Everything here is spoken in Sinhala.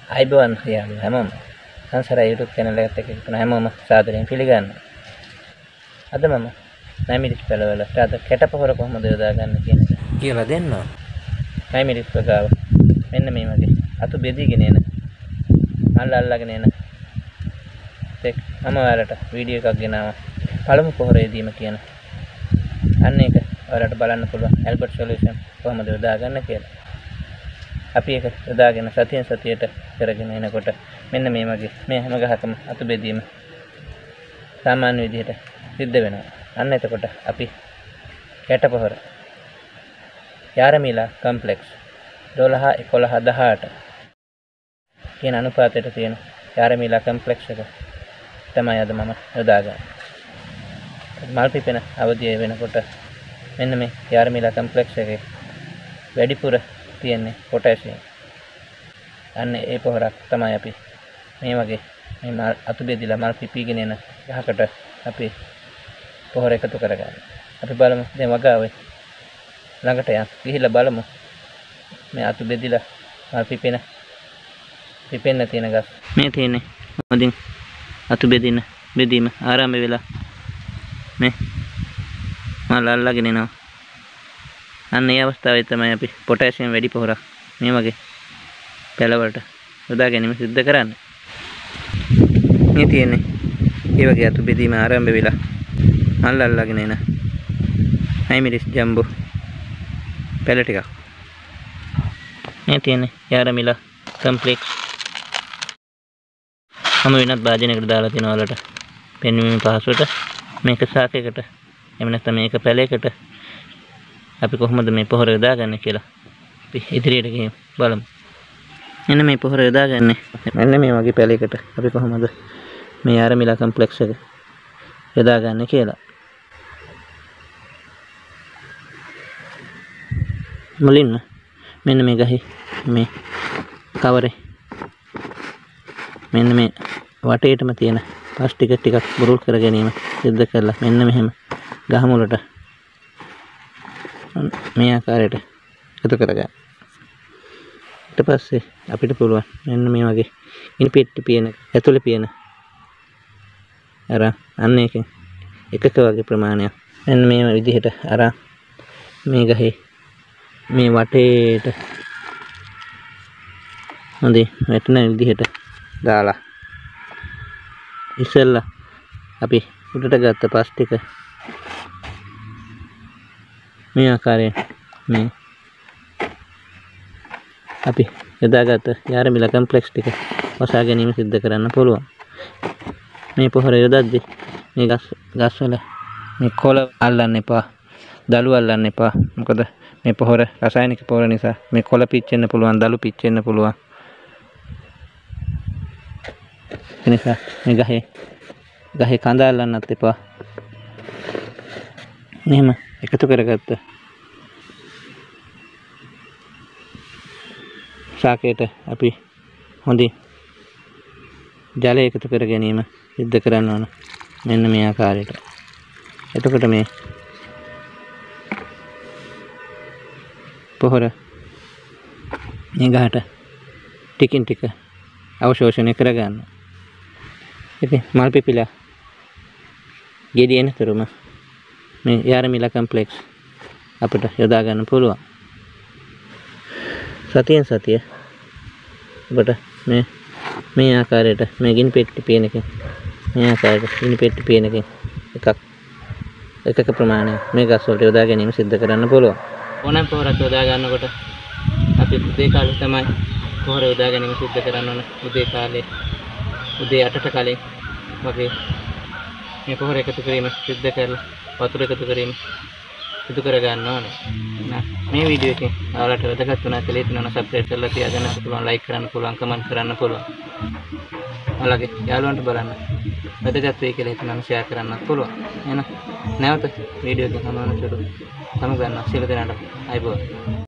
අයිබෝන් යාළුවෝ හැමෝම සංසාර YouTube channel එකට එකතුන හැමෝම සාදරයෙන් පිළිගන්නවා. අද මම නැමිරිස් පළවලට අද කැටපොහොර කොහොමද යොදාගන්නේ කියන එක කියලා දෙන්නවා. නැමිරිස් ගාව මෙන්න මේ වගේ අතු බෙදීගෙන එන මල් අල්ලගෙන එන තෙක් මම ඔයාලට වීඩියෝ එකක් ගෙනාවා. පළමු පොහොර යෙදීම කියන අන්න ඒක ඔයාලට බලන්න පුළුවන් ඇල්බර්ට් සොලියුෂන් කොහොමද යොදාගන්නේ කියලා. අපි ඒක යොදාගෙන සතියෙන් සතියට කරගෙන එනකොට මෙන්න මේ වගේ මේ හැම ගහකම අතු බෙදීම සාමාන්‍ය විදිහට සිද්ධ වෙනවා. අන්න එතකොට අපි කැටපොහොර යාරමීලා කොම්ප්ලෙක්ස් 12 11 18 කියන අනුපාතයට තියෙන යාරමීලා කොම්ප්ලෙක්ස් එක තමයි අද මම යොදාගන්නේ. මල් පිපෙන අවධිය වෙනකොට මෙන්න මේ යාරමීලා කොම්ප්ලෙක්ස් එකේ වැඩිපුර තියෙන්නේ පොටෑසියම්. අන්න ඒ පොහොරක් තමයි අපි මේ වගේ මේ අතු බෙදලා මල් පිපීගෙන එන ගහකට අපි පොහොර එකතු කරගන්න. අපි බලමු දැන් වගාවේ ළඟට යන් ගිහිල්ලා බලමු මේ අතු බෙදලා මල් පිපෙන්න තියෙන ගස්. මේ තියෙන්නේ මොදින් අතු බෙදීම ආරම්භ වෙලා මේ මල් අල්ලගෙන එනවා. අන්න ඒ අවස්ථාවේ තමයි අපි පොටෑසියම් වැඩි පොහොරක් මේ වගේ පැලවලට යොදා ගැනීම සිද්ධ කරන්නේ. මේ තියෙන්නේ ඒ වගේ අතු බෙදීම ආරම්භ වෙලා මල් අල්ලගෙන එන නැමිරිස් ජම්බෝ පැල ටිකක්. මේ තියෙන්නේ යාරමීලා කොම්ප්ලෙක්ස්. මම වෙනත් භාජනයකට දාලා තියෙන වලට පෙන්වීමේ පහසුවට මේක සාකයකට එහෙම නැත්නම් මේක පැලයකට අපි කොහොමද මේ පොහොර යොදාගන්නේ කියලා අපි ඉදිරියට ගිහින් බලමු. මෙන්න මේ පොහොර යොදාගන්නේ මෙන්න මේ වගේ පැලයකට අපි කොහොමද මේ යාරමීලා කොම්ප්ලෙක්ස් එක යොදාගන්නේ කියලා. මුලින්ම මෙන්න මේ ගහේ මේ කවරේ මෙන්න මේ වටේටම තියෙන ප්ලාස්ටික් ටිකක් බුරුල් කර ගැනීම සිද්ධ කරලා මෙන්න මෙහෙම ගහ මුලට මේ ආකාරයට එකතු කරගන්න. ඊට පස්සේ අපිට පුළුවන් මෙන්න මේ වගේ ඉනි පෙට්ටි පියන ඇතුලේ පියන අර අන්න එකෙන් එකක වගේ ප්‍රමාණයක් මෙන්න මේ විදිහට අර මේ ගහේ මේ වටේට හොඳින් වැටෙන විදිහට දාලා ඉස්සෙල්ලා අපි උඩට ගත්ත ප්ලාස්ටික් මේ ආකාරයෙන් මේ අපි යොදාගත්ත යාරමීලා කොම්ප්ලෙක්ස් ටික වසා ගැනීම සිද්ධ කරන්න පුළුවන්. මේ පොහොර යොදද්දී මේ ගස් වල මේ කොළ අල්ලන්න එපා, දළු අල්ලන්න එපා. මොකද මේ පොහොර රසායනික පොහොර නිසා මේ කොළ පිච්චෙන්න පුළුවන්, දළු පිච්චෙන්න පුළුවන්. ඒ නිසා මේ ගහේ කඳ අල්ලන්නත් එපා. මෙහෙම එකතු කරගත්ත ශාකයට අපි හොඳින් ජලය එකතු කර ගැනීම සිද්ධ කරන්න ඕන මෙන්න මේ ආකාරයට. එතකොට මේ පොහොර මේ ගහට ටිකින් ටික අවශෝෂණය කරගන්න. ඉතින් මල් පිපිලා ගෙඩි එනතුරුම මේ යාරමීලා කොම්ප්ලෙක්ස් අපිට යොදා ගන්න පුළුවන්. සතියෙන් සතිය ඔබට මේ ආකාරයට මේ ගිනි පෙට්ටි පියන එකෙන් මේ ආකාරයට ගිනි පෙට්ටි පියන එකෙන් එකක ප්‍රමාණයක් මේ ගස් වලට යොදා ගැනීම සිද්ධ කරන්න පුළුවන්. ඕනෑම පොහොරක් යොදා ගන්නකොට අපි උදේ කාලේ තමයි පොහොර යොදා ගැනීම සිද්ධ කරන්න ඕන. උදේ 8ට කලින් වගේ මේ පොහොර එකතු කිරීම සිද්ධ කරලා වතුර එකතු කිරීම සිදු කර ගන්න ඕනේ. මේ වීඩියෝ එකෙන් ඔයාලට වැදගත් වුණා කියලා හිතනවා සබ්ස්ක්‍රයිබ් කරලා තියාගන්න පුළුවන්, ලයික් කරන්න පුළුවන්, කමෙන්ට් කරන්න පුළුවන්. ඔයාලගේ යාළුවන්ට බලන්න වැදගත් වෙයි කියලා හිතනවා ෂෙයා කරන්නත් පුළුවන්. එහෙනම් නැවත වීඩියෝ එකකින් හමුවන සුළු සමු ගන්න සියලු දෙනාට අයබෝවන්.